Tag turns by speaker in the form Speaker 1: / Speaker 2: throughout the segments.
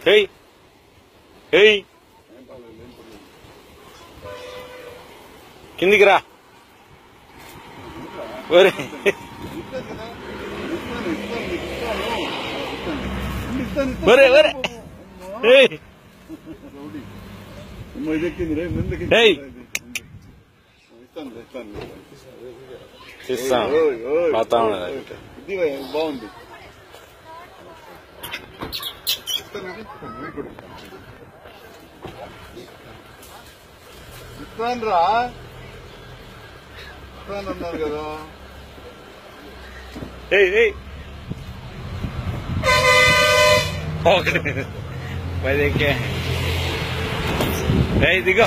Speaker 1: Hey, hey, కిందికి రా. ఒరే ఒరే ఒరే ఇస్తాం
Speaker 2: బాగుంది. ఇస్తాను రా, ఇస్తాను అన్నారు కదా.
Speaker 1: దిగో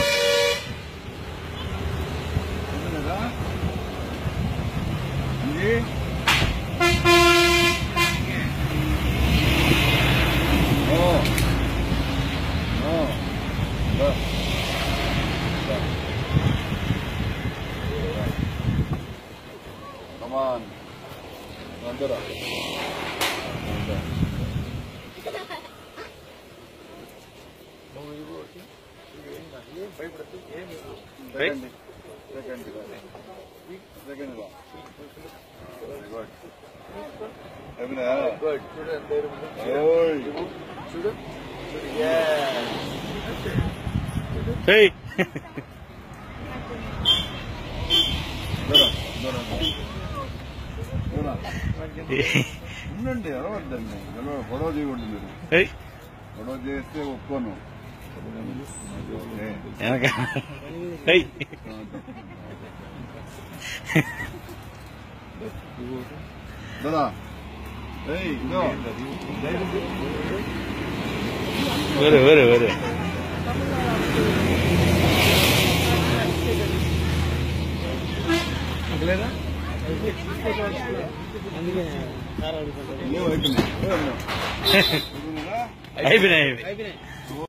Speaker 2: Come on. Andara.
Speaker 1: Hey.
Speaker 2: ఉండండి, అరవద్దండి. గొడవ చేయకూడదు మీరు. గొడవ చేస్తే ఒప్పుకోను. దాదా
Speaker 1: వేరే వేరే వేరే అయిపోయినాయి.